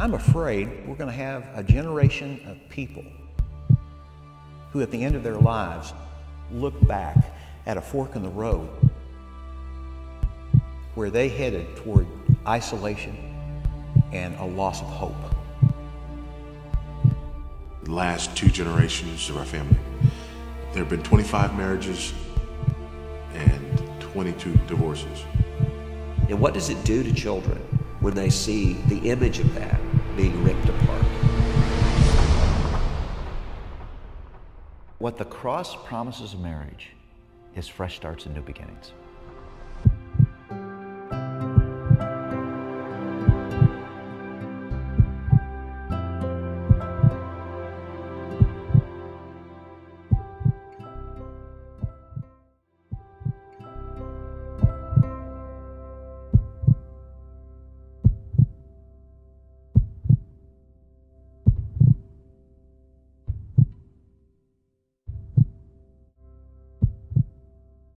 I'm afraid we're going to have a generation of people who at the end of their lives look back at a fork in the road where they headed toward isolation and a loss of hope. The last 2 generations of our family, there have been 25 marriages and 22 divorces. And what does it do to children when they see the image of that being ripped apart? What the cross promises of marriage is fresh starts and new beginnings.